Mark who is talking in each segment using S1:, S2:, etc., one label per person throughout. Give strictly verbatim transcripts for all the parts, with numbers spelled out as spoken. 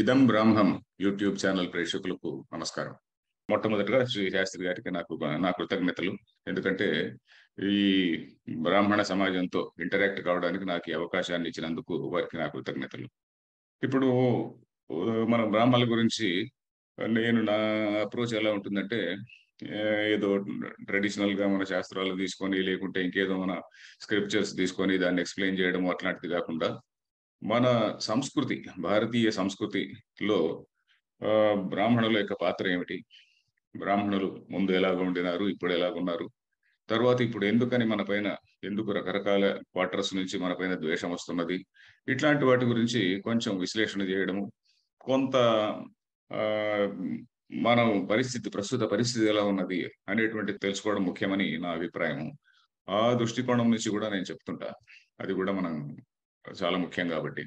S1: ఇదం బ్రాహ్మం YouTube channel ప్రేక్షకులకు నమస్కారం. మొట్టమొదటిగా శ్రీ శాస్త్రి గారికి నాకు నా కృతజ్ఞతలు. ఎందుకంటే ఈ బ్రాహ్మణ సమాజంతో ఇంటరాక్ట్ కావడానికి నాకు ఈ అవకాశాన్ని ఇచ్చినందుకు వారికి నా కృతజ్ఞతలు. ఇప్పుడు ఆహ్, మన బ్రాహ్మణుల గురించి నేను నా అప్రోచ్ ఎలా ఉంటుందంటే ఆహ్, ఏదో ట్రెడిషనల్‌గా మన శాస్త్రాలు తీసుకొని లేకుంటే ఇంకేదో మన స్క్రిప్చర్స్ తీసుకొని దాన్ని ఎక్స్‌ప్లెయిన్ చేయడం అట్లాంటిది కాకుండా మన సంస్కృతి, భారతీయ సంస్కృతిలో ఆహ్, బ్రాహ్మణుల యొక్క పాత్ర ఏమిటి? బ్రాహ్మణులు ముందు ఎలాగ ఉండినారు? ఇప్పుడు ఎలాగున్నారు? తర్వాత ఇప్పుడు ఎందుకని మన పైన ఎందుకు రకరకాల క్వార్టర్స్ నుంచి మన పైన ద్వేషం వస్తున్నది? ఇట్లాంటి వాటి గురించి కొంచెం విశ్లేషణ చేయడము. కొంత ఆహ్, మనం పరిస్థితి ప్రస్తుత పరిస్థితి ఎలా ఉన్నది అనేటువంటిది తెలుసుకోవడం ముఖ్యమని నా అభిప్రాయము. ఆ దృష్టికోణం నుంచి కూడా నేను చెప్తుంటా. అది కూడా మనం చాలా ముఖ్యం కాబట్టి.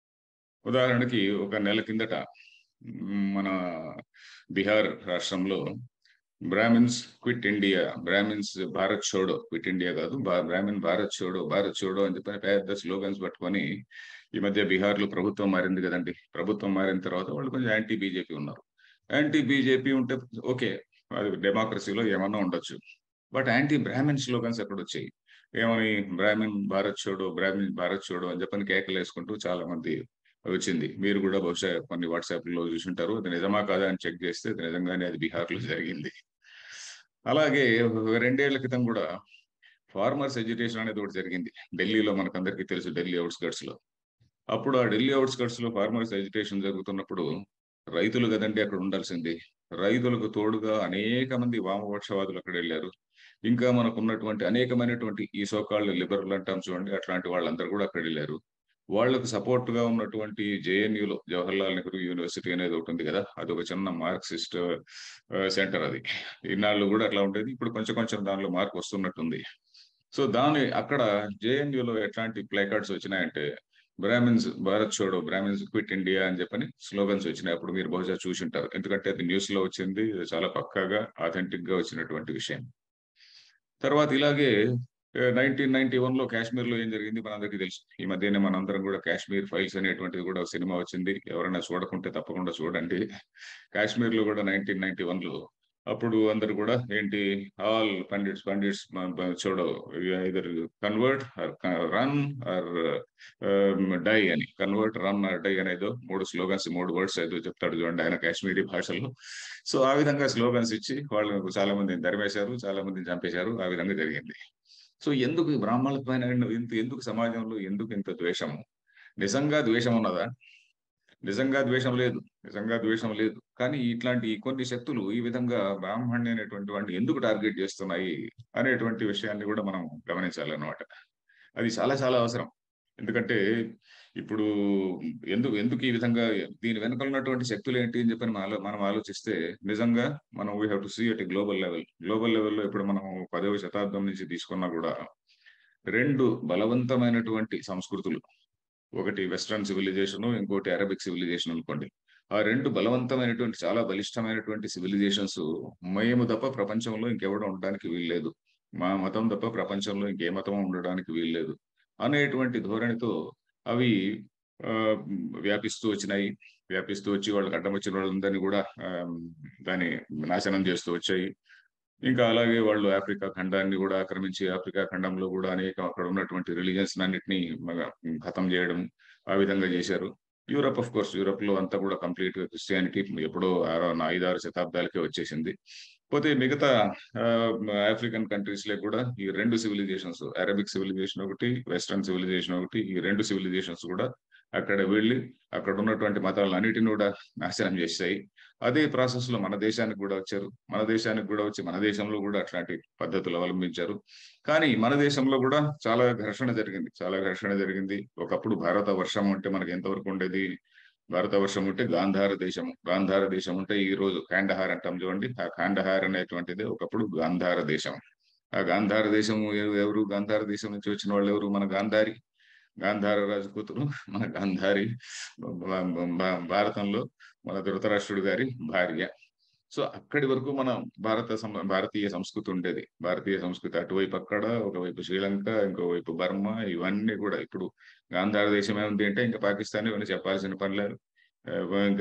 S1: ఉదాహరణకి ఒక నెల కిందట హ్మ్, మన బీహార్ రాష్ట్రంలో Brahmins quit India, Brahmins Bharat చోడో, క్విట్ ఇండియా కాదు. బా బ్రాహ్మిన్ భారత్ చోడో, భారత్ చోడో అని చెప్పని పెద్ద స్లోగన్స్ పట్టుకొని ఈ మధ్య బీహార్‌లో ప్రభుత్వం మారింది కదండీ! ప్రభుత్వం మారిన తర్వాత వాళ్ళు కొంచెం యాంటీ బీజేపీ ఉన్నారు. యాంటీ బీజేపీ ఉంటే ఓకే. అది డెమోక్రసీలో ఏమన్నా ఉండొచ్చు. బట్ యాంటీ బ్రాహ్మిన్ స్లోగన్స్ ఎక్కడొచ్చాయి? ఏమని బ్రాహ్మిన్ భారత్ చోడో, బ్రాహ్మిన్ భారత్ చోడో అని చెప్పని కేకలేసుకుంటూ చాలా మంది వచ్చింది. మీరు కూడా బహుశా కొన్ని వాట్సాప్‌లో చూసుంటారు. అది నిజమా కాదా అని చెక్ చేస్తే అది నిజంగానే అది బీహార్‌లో జరిగింది. అలాగే ఒక రెండు ఏళ్ల క్రితం కూడా ఫార్మర్స్ ఎడ్యుకేషన్ అనేది ఒకటి జరిగింది. ఢిల్లీలో మనకందరికీ తెలుసు ఢిల్లీ ఔట్‌స్కర్ట్స్‌లో. అప్పుడు ఆ ఢిల్లీ ఔట్‌స్కర్ట్స్‌లో ఫార్మర్స్ ఎడ్యుకేషన్ జరుగుతున్నప్పుడు రైతులు గదండీ అక్కడ ఉండాల్సింది. రైతులకు తోడుగా అనేక మంది వామపక్షవాదులు అక్కడెళ్లారు. ఇంకా మనకున్నటువంటి అనేకమైనటువంటి ఈ సో కాల్డ్ లిబరల్ అంటాం చూడండి. అట్లాంటి వాళ్ళందరూ కూడా అక్కడెళ్లారు. వాళ్ళకు సపోర్ట్‌గా ఉన్నటువంటి జేఎన్‌యూలో జవహర్లాల్ నెహ్రూ యూనివర్సిటీ అనేది ఒకటుంది గదా! అదొక చిన్న మార్క్సిస్ట్ ఆహ్, సెంటర్ అది. ఇన్నాళ్ళు గూడా అట్లా ఉండేది. ఇప్పుడు కొంచెం కొంచెం దానిలో మార్పొస్తున్నట్టుంది. సో, దాని అక్కడ జేఎన్‌యూలో ఎట్లాంటి ప్లేకార్డ్స్ వచ్చినాయంటే, బ్రాహ్మిన్స్ భారత్ చోడో, బ్రాహ్మిన్స్ క్విట్ ఇండియా అని చెప్పని స్లోగన్స్ వచ్చినాయి. అప్పుడు మీరు బహుశా చూసుంటారు. ఎందుకంటే అది న్యూస్‌లో వచ్చింది. చాలా పక్కాగా ఆథెంటిక్‌గా వచ్చినటువంటి విషయం. తర్వాత ఇలాగే ఆహ్, పంతొమ్మిది వందల తొంభై ఒకటిలో కాశ్మీర్‌లో ఏం జరిగింది మనందరికీ తెలుసు. ఈ మధ్యనే మనందరం గూడా 'కాశ్మీర్ ఫైల్స్' అనేటువంటిది గూడా ఒక సినిమా వచ్చింది. ఎవరైనా చూడకుంటే తప్పకుండా చూడండి. కాశ్మీర్‌లో గూడా పంతొమ్మిది వందల తొంభై ఒకటిలో అప్పుడు అందరూ గూడా ఏంటి ఆల్ పండిట్స్ పండిట్స్ మ బ చోడో ఐదర్ కన్వర్ట్ ఆర్ క రన్ ఆర్ ఆహ్, డై అని. కన్వర్ట్, రన్ ఆర్ డై అనేదో మూడు స్లోగన్స్ మూడు వర్డ్స్ ఏదో చెప్తాడు చూడండి ఆయన కాశ్మీరీ భాషలో. సో, ఆ విధంగా స్లోగన్స్ ఇచ్చి వాళ్ళు చాలా మందిని తరిమేశారు. చాలా మందిని చంపేశారు. ఆ విధంగా జరిగింది. సో, ఎందుకు ఈ బ్రాహ్మణుల పైన ఇంత ఎందుకు సమాజంలో ఎందుకు ఇంత ద్వేషము? నిజంగా ద్వేషం ఉన్నదా? నిజంగా ద్వేషం లేదు. నిజంగా ద్వేషం లేదు. కానీ ఇట్లాంటి కొన్ని శక్తులు ఈ విధంగా బ్రాహ్మణ్య అనేటువంటి వాడిని ఎందుకు టార్గెట్ చేస్తున్నాయి అనేటువంటి విషయాన్ని కూడా మనం గమనించాలన్నమాట. అది చాలా చాలా అవసరం. ఎందుకంటే ఇప్పుడు ఎందుకు ఎందుకు ఈ విధంగా దీని వెనక ఉన్నటువంటి శక్తులేంటి అని చెప్పని మనం మనం ఆలోచిస్తే నిజంగా మనం we have to see at a global level. Global లెవెల్‌లో ఇప్పుడు మనం పదవ శతాబ్దం నుంచి తీసుకున్నా కూడా రెండు బలవంతమైనటువంటి సంస్కృతులు. ఒకటి వెస్టర్న్ సివిలైజేషను, ఇంకోటి అరబిక్ సివిలైజేషన్ అనుకోండి. ఆ రెండు బలవంతమైనటువంటి చాలా బలిష్టమైనటువంటి సివిలైజేషన్స్ మేము తప్ప ప్రపంచంలో ఇంకెవడు ఉండడానికి వీల్లేదు. మా మతం తప్ప ప్రపంచంలో ఇంకే మతం ఉండడానికి వీల్లేదు. అనేటువంటి ధోరణితో అవి ఆహ్, వ్యాపిస్తూ వచ్చినాయి. వ్యాపిస్తూ వచ్చి వాళ్ళకి అడ్డం వచ్చిన వాళ్ళందరిని కూడా ఆహ్, దాన్ని నాశనం చేస్తూ వచ్చాయి. ఇంకా అలాగే వాళ్ళు ఆఫ్రికా ఖండాన్ని గూడా ఆక్రమించి, ఆఫ్రికా ఖండంలో గూడా అనేక అక్కడ ఉన్నటువంటి రిలిజియన్స్‌నన్నిటిని మగ ఖతం జేయడం, ఆ విధంగా జేశారు. యూరప్ ఆఫ్ కోర్స్ యూరప్‌లో అంతా గూడా కంప్లీట్‌గా క్రిస్టియానిటీ ఎప్పుడో ఆరో ఐదు, ఆరు శతాబ్దాలకే వచ్చేసింది. పోతే మిగతా ఆహ్, ఆఫ్రికన్ కంట్రీస్‌లో కూడా ఈ రెండు సివిలైజేషన్స్ అరబిక్ సివిలైజేషన్ ఒకటి, వెస్టర్న్ సివిలైజేషన్ ఒకటి. ఈ రెండు సివిలైజేషన్స్ గూడా అక్కడ వెళ్లి అక్కడున్నటువంటి మతాలన్నిటిని గూడా నాశనం జేసేసాయి. అదే ప్రాసెస్‌లో మన దేశానికి గూడా వచ్చారు. మన దేశానికి గూడా వచ్చి మన దేశంలో గూడా అట్లాంటి పద్ధతులు అవలంబించారు. కానీ మన దేశంలో గూడా చాలా ఘర్షణ జరిగింది. చాలా ఘర్షణ జరిగింది. ఒకప్పుడు భారత వర్షం అంటే మనకి ఎంతవరకు ఉండేది? భారత వర్షం ఉంటే గాంధార దేశము. గాంధార దేశం ఉంటే ఈరోజు కాండహార్ అంటాం చూడండి. ఆ కాండహార్ అనేటువంటిది ఒకప్పుడు గాంధార దేశం. ఆ గాంధార దేశం ఎ ఎవరు? గాంధార దేశం నుంచి వచ్చిన వాళ్ళెవరు? మన గాంధారి. గాంధార రాజు కూతురు మన గాంధారి భ భ భ భారతంలో మన ధృతరాష్ట్రుడు గారి భార్య. సో, అక్కడి వరకు మన భారత సం భారతీయ సంస్కృతి ఉండేది. భారతీయ సంస్కృతి అటువైపు అక్కడ, ఒకవైపు శ్రీలంక, ఇంకోవైపు బర్మా ఇవన్నీ గూడా ఇప్పుడు గాంధార దేశం ఏముంది అంటే ఇంక పాకిస్తాన్ ఇవన్నీ చెప్పాల్సిన పని లేదు. ఇంకా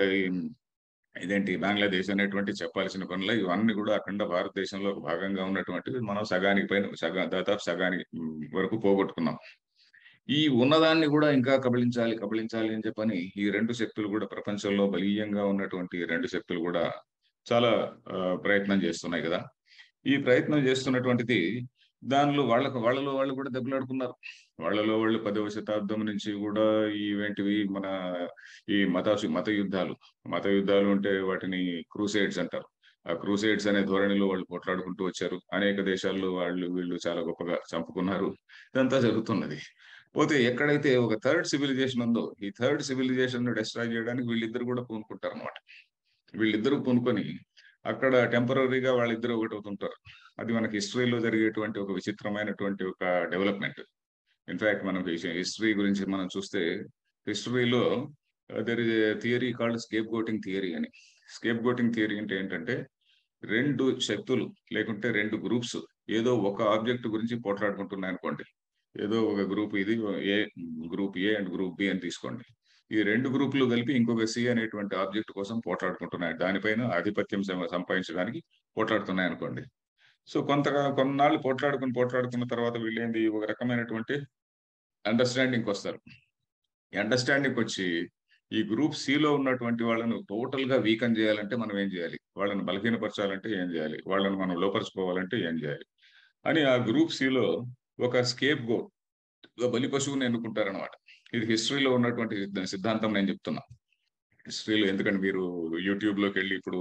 S1: ఇదేంటి బంగ్లాదేశ్ అనేటువంటి చెప్పాల్సిన పనులు ఇవన్నీ కూడా అఖండ భారతదేశంలో ఒక భాగంగా ఉన్నటువంటివి మనం సగానికి పైన సగా దాదాపు సగానికి వరకు పోగొట్టుకున్నాం. ఈ ఉన్నదాన్ని కూడా ఇంకా కబళించాలి కబళించాలి అని చెప్పని ఈ రెండు శక్తులు కూడా ప్రపంచంలో బలీయంగా ఉన్నటువంటి రెండు శక్తులు కూడా చాలా ప్రయత్నం చేస్తున్నాయి కదా. ఈ ప్రయత్నం చేస్తున్నటువంటిది దానిలో వాళ్ళకు వాళ్ళలో వాళ్ళు కూడా దెబ్బలాడుకున్నారు. వాళ్ళలో వాళ్ళు పదవ శతాబ్దం నుంచి కూడా ఇవేంటివి మన ఈ మత మత యుద్ధాలు మత యుద్ధాలు అంటే వాటిని క్రూసైడ్స్ అంటారు. ఆ క్రూసైడ్స్ అనే ధోరణిలో వాళ్ళు పోట్లాడుకుంటూ వచ్చారు. అనేక దేశాల్లో వాళ్ళు వీళ్ళు చాలా గొప్పగా చంపుకున్నారు. ఇదంతా జరుగుతున్నది. పోతే ఎక్కడైతే ఒక థర్డ్ సివిలైజేషన్ ఉందో ఈ థర్డ్ సివిలైజేషన్ ను డిస్ట్రాయ్ చేయడానికి వీళ్ళిద్దరు కూడా పూనుకుంటారు అనమాట. వీళ్ళిద్దరూ పూనుకొని అక్కడ టెంపరీగా వాళ్ళిద్దరూ ఒకటి అవుతుంటారు. అది మనకి హిస్టరీలో జరిగేటువంటి ఒక విచిత్రమైనటువంటి ఒక డెవలప్మెంట్. ఇన్ఫాక్ట్ మనం హిస్టరీ గురించి మనం చూస్తే హిస్టరీలో there is a theory called scapegoating theory అని. స్కేప్ గోటింగ్ థియరీ అంటే ఏంటంటే రెండు శక్తులు లేకుంటే రెండు గ్రూప్స్ ఏదో ఒక ఆబ్జెక్ట్ గురించి పోట్లాడుకుంటున్నాయి అనుకోండి. ఏదో ఒక గ్రూప్ ఇది ఏ group A and group B అని తీసుకోండి. ఈ రెండు గ్రూపులు కలిపి ఇంకొక సి అనేటువంటి ఆబ్జెక్ట్ కోసం పోట్లాడుకుంటున్నాయి. దానిపైన ఆధిపత్యం సంపాదించడానికి పోట్లాడుతున్నాయి అనుకోండి. సో కొంతగా కొన్నాళ్ళు పోట్లాడుకుని పోట్లాడుకున్న తర్వాత వీళ్ళేంది ఒక రకమైనటువంటి అండర్స్టాండింగ్కి వస్తారు. ఈ అండర్స్టాండింగ్కి వచ్చి ఈ గ్రూప్ సిలో ఉన్నటువంటి వాళ్ళను టోటల్ గా వీకన్ చేయాలంటే మనం ఏం చేయాలి, వాళ్ళని బలహీనపరచాలంటే ఏం చేయాలి, వాళ్ళని మనం లోపరుచుకోవాలంటే ఏం చేయాలి అని ఆ గ్రూప్ సిలో ఒక స్కేప్ గోట్ బలి పశువుని ఎన్నుకుంటారనమాట. ఇది హిస్టరీలో ఉన్నటువంటి సిద్ధాంతం నేను చెప్తున్నా. హిస్టరీలో ఎందుకంటే మీరు యూట్యూబ్ లోకి వెళ్ళి ఇప్పుడు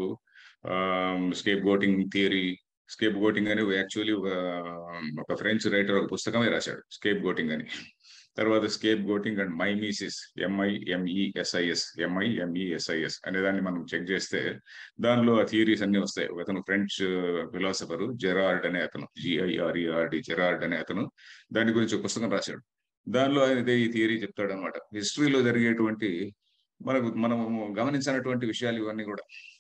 S1: scapegoating theory scapegoating అని యాక్చువల్లీ ఒక ఒక ఫ్రెంచ్ రైటర్ ఒక పుస్తకమే రాశాడు స్కేప్ గోటింగ్ అని. తర్వాత స్కేప్ గోటింగ్ అండ్ మైమీసిస్ ఎంఐఎంఈఎస్ఐఎస్ ఎంఐఎంఈఎస్ఐఎస్ అనే దాన్ని మనం చెక్ చేస్తే దానిలో ఆ థియరీస్ అన్ని వస్తాయి. అతను ఫ్రెంచ్ ఫిలాసఫర్ జెరార్డ్ అనే అతను జిఐఆర్ఈఆర్డి జెరార్డ్ అనే అతను దాని గురించి ఒక పుస్తకం రాశాడు. దానిలో ఆయన ఈ థియరీ చెప్తాడు అనమాట. హిస్టరీలో జరిగేటువంటి మనకు మనం గమనించినటువంటి విషయాలు ఇవన్నీ కూడా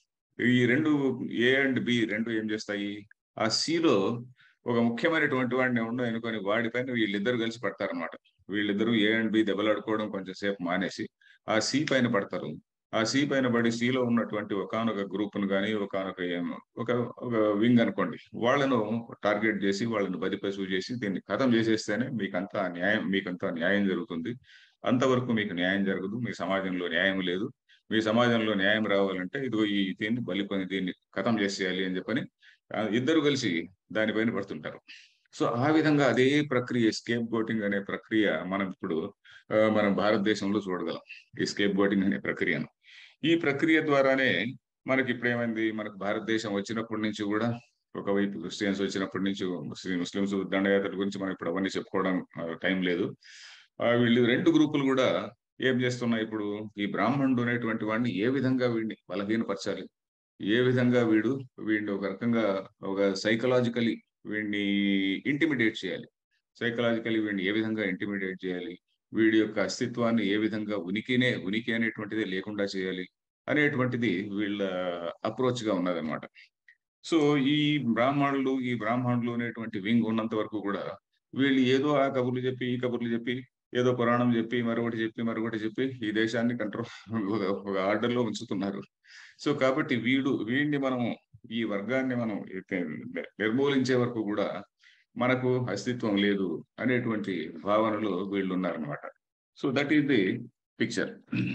S1: ఈ రెండు ఏ అండ్ బి రెండు ఏం చేస్తాయి, ఆ సిలో ఒక ముఖ్యమైనటువంటి వాడిని ఉండవు అనుకొని వాడిపైన వీళ్ళిద్దరు కలిసి పడతారనమాట. వీళ్ళిద్దరూ ఏ అండ్ బి దెబ్బలాడుకోవడం కొంచెం సేపు మానేసి ఆ సి పైన పడతారు. ఆ సి పైన పడి సిలో ఉన్నటువంటి ఒకనొక గ్రూప్ను కానీ ఒకనొక ఒక ఒక వింగ్ అనుకోండి వాళ్ళను టార్గెట్ చేసి వాళ్ళని బదిపశువు చేసి దీన్ని ఖతం చేసేస్తేనే మీకంతా న్యాయం మీకంతా న్యాయం జరుగుతుంది. అంతవరకు మీకు న్యాయం జరగదు. మీ సమాజంలో న్యాయం లేదు. మీ సమాజంలో న్యాయం రావాలంటే ఇదిగో ఈ దీన్ని బలికొని దీన్ని ఖతం చేసేయాలి అని చెప్పని ఇద్దరు కలిసి దానిపైన పడుతుంటారు. సో ఆ విధంగా అదే ప్రక్రియ స్కేప్ గోటింగ్ అనే ప్రక్రియ మనం ఇప్పుడు మనం భారతదేశంలో చూడగలం. ఈ స్కేప్ గోటింగ్ అనే ప్రక్రియను ఈ ప్రక్రియ ద్వారానే మనకి ఇప్పుడు ఏమైంది, మనకు భారతదేశం వచ్చినప్పటి నుంచి కూడా ఒకవైపు క్రిస్టియన్స్ వచ్చినప్పటి నుంచి ముస్లిం ముస్లింస్ దండయాత్రల గురించి మనం ఇప్పుడు అవన్నీ చెప్పుకోవడం టైం లేదు. వీళ్ళు రెండు గ్రూపులు కూడా ఏం చేస్తున్నాయి, ఇప్పుడు ఈ బ్రాహ్మణుడు అనేటువంటి వాడిని ఏ విధంగా వీడిని బలహీనపరచాలి, ఏ విధంగా వీడు వీడిని ఒక రకంగా ఒక సైకలాజికలీ వీడిని ఇంటిమిడేట్ చేయాలి, సైకలాజికలీ వీడిని ఏ విధంగా ఇంటిమిడేట్ చేయాలి, వీడి యొక్క అస్తిత్వాన్ని ఏ విధంగా ఉనికినే ఉనికి అనేటువంటిది లేకుండా చేయాలి అనేటువంటిది వీళ్ళ అప్రోచ్ గా ఉన్నదన్నమాట. సో ఈ బ్రాహ్మణులు ఈ బ్రాహ్మణులు అనేటువంటి వింగ్ ఉన్నంత వరకు కూడా వీళ్ళు ఏదో ఆ కబుర్లు చెప్పి ఈ కబుర్లు చెప్పి ఏదో పురాణం చెప్పి మరొకటి చెప్పి మరొకటి చెప్పి ఈ దేశాన్ని కంట్రోల్ ఒక ఆర్డర్ లో ఉంచుతున్నారు. సో కాబట్టి వీడు వీడిని మనం ఈ వర్గాన్ని మనం నిర్మూలించే వరకు కూడా మనకు అస్తిత్వం లేదు అనేటువంటి భావనలో వీళ్ళు ఉన్నారనమాట. So that is the picture.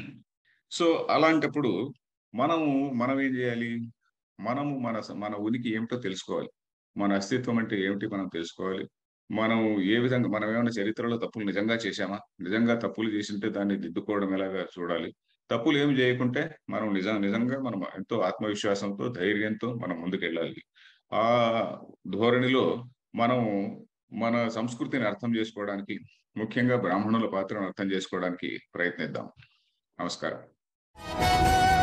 S1: So అలాంటప్పుడు మనము మనం ఏం చేయాలి, మనము మన మన ఉనికి ఏమిటో తెలుసుకోవాలి, మన అస్తిత్వం అంటే ఏమిటి మనం తెలుసుకోవాలి. మనం ఏ విధంగా మనం ఏమైనా చరిత్రలో తప్పులు నిజంగా చేశామా, నిజంగా తప్పులు చేసింటే దాన్ని దిద్దుకోవడం ఎలాగా చూడాలి, తప్పులు ఏమి చేయకుంటే మనం నిజం నిజంగా మనం ఎంతో ఆత్మవిశ్వాసంతో ధైర్యంతో మనం ముందుకెళ్ళాలి. ఆ ధోరణిలో మనం మన సంస్కృతిని అర్థం చేసుకోవడానికి, ముఖ్యంగా బ్రాహ్మణుల పాత్రను అర్థం చేసుకోవడానికి ప్రయత్నిద్దాం. నమస్కారం.